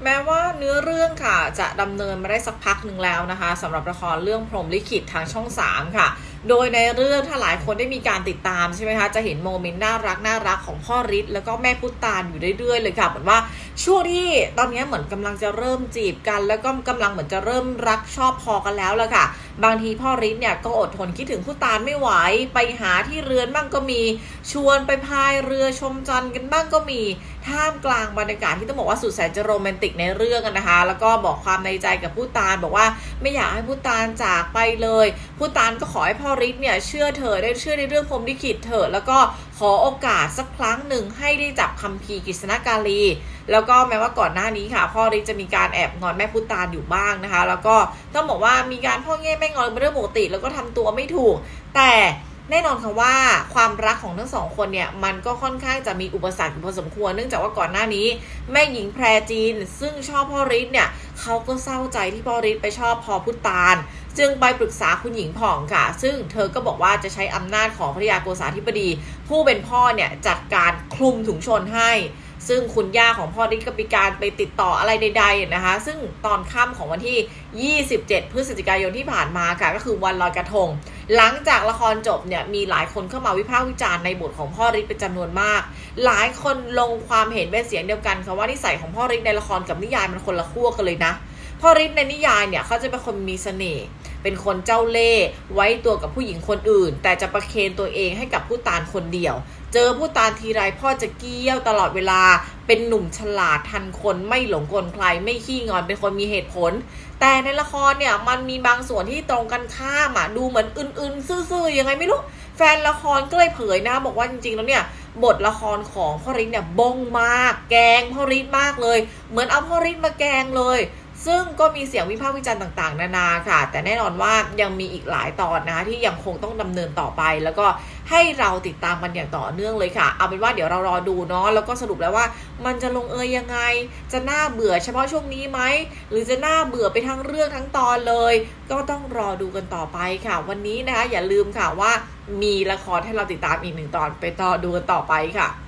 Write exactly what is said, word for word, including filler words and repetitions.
แม้ว่าเนื้อเรื่องค่ะจะดำเนินมาได้สักพักหนึ่งแล้วนะคะสำหรับละครเรื่องพรหมลิขิตทางช่องสามค่ะโดยในเรื่องถ้าหลายคนได้มีการติดตามใช่ไหมคะจะเห็นโมเมนต์น่ารักน่ารักของพ่อฤทธิ์แล้วก็แม่พุตานอยู่เรื่อยๆเลยค่ะเหมือนว่าช่วงที่ตอนนี้เหมือนกำลังจะเริ่มจีบกันแล้วก็กำลังเหมือนจะเริ่มรักชอบพอกันแล้วละค่ะบางทีพ่อฤทธิ์เนี่ยก็อดทนคิดถึงพุตานไม่ไหวไปหาที่เรือนบ้างก็มีชวนไปพายเรือชมจันทร์กันบ้างก็มีท่ามกลางบรรยากาศที่ต้องบอกว่าสุดแสนจะโรแมนติกในเรื่องกันนะคะแล้วก็บอกความในใจกับพุตานบอกว่าไม่อยากให้พุตานจากไปเลยพุตานก็ขอให้พ่อฤทธิ์เนี่ยเชื่อเธอได้เชื่อในเรื่องพรหมลิขิตเถอะแล้วก็ขอโอกาสสักครั้งหนึ่งให้ได้จับคัมภีร์กฤษณกาลีแล้วก็แม้ว่าก่อนหน้านี้ค่ะพ่อฤทธิ์จะมีการแอบงอนแม่พุตานอยู่บ้างนะคะแล้วก็ต้องบอกว่ามีการพ่อแง่แม่งอนเป็นเรื่องปกติแล้วก็ทำตัวไม่ถูกแต่แน่นอนค่ะว่าความรักของทั้งสองคนเนี่ยมันก็ค่อนข้างจะมีอุปสรรคพอสมควรเนื่องจากว่าก่อนหน้านี้แม่หญิงแพรจีนซึ่งชอบพ่อฤทธิ์เนี่ยเขาก็เศร้าใจที่พ่อฤทธิ์ไปชอบพอพุตานจึงไปปรึกษาคุณหญิงผ่องค่ะซึ่งเธอก็บอกว่าจะใช้อำนาจของพระยาโกษาธิบดีผู้เป็นพ่อเนี่ยจัดการคลุมถุงชนให้ซึ่งคุณย่าของพ่อฤทธิ์ก็มีการไปติดต่ออะไรใดๆนะคะซึ่งตอนค่ำของวันที่ยี่สิบเจ็ดพฤศจิกายนที่ผ่านมาค่ะก็คือวันลอยกระทงหลังจากละครจบเนี่ยมีหลายคนเข้ามาวิพากษ์วิจารณ์ในบทของพ่อฤทธิ์เป็นจำนวนมากหลายคนลงความเห็นเป็นเสียงเดียวกันค่ะว่านิสัยของพ่อฤทธิ์ในละครกับนิยายมันคนละขั้วกันเลยนะพ่อฤทธิ์ในนิยายเนี่ยเขาจะเป็นคนมีเสน่ห์เป็นคนเจ้าเล่ห์ไว้ตัวกับผู้หญิงคนอื่นแต่จะประเคนตัวเองให้กับผู้ตานคนเดียวเจอผู้ตานทีไรพ่อจะเกี้ยวตลอดเวลาเป็นหนุ่มฉลาดทันคนไม่หลงกลใครไม่ขี้งอนเป็นคนมีเหตุผลแต่ในละครเนี่ยมันมีบางส่วนที่ตรงกันข้ามอ่ะดูเหมือนอื่นๆซื่อๆยังไงไม่รู้แฟนละครก็เลยเผยนะบอกว่าจริงๆแล้วเนี่ยบทละครของพ่อฤทธิ์เนี่ยบงมากแกงพ่อฤทธิ์มากเลยเหมือนเอาพ่อฤทธิ์มาแกงเลยซึ่งก็มีเสียงวิพากษ์วิจารณ์ต่างๆนานาค่ะแต่แน่นอนว่ายังมีอีกหลายตอนนะคะที่ยังคงต้องดำเนินต่อไปแล้วก็ให้เราติดตามกันอย่างต่อเนื่องเลยค่ะเอาเป็นว่าเดี๋ยวเรารอดูเนาะแล้วก็สรุปแล้วว่ามันจะลงเอยยังไงจะน่าเบื่อเฉพาะช่วงนี้ไหมหรือจะน่าเบื่อไปทั้งเรื่องทั้งตอนเลยก็ต้องรอดูกันต่อไปค่ะวันนี้นะคะอย่าลืมค่ะว่ามีละครให้เราติดตามอีกหนึ่งตอนไปต่อดูกันต่อไปค่ะ